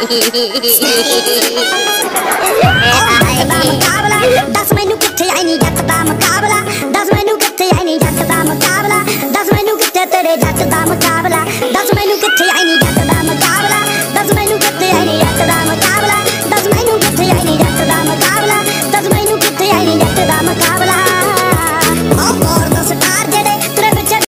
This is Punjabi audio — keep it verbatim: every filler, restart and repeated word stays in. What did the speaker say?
ਮੁਕਾਬਲਾ ਦੱਸ ਮੈਨੂੰ ਕਿੱਥੇ ਆਈ ਨੀ ਜੱਟ ਦਾ ਮੁਕਾਬਲਾ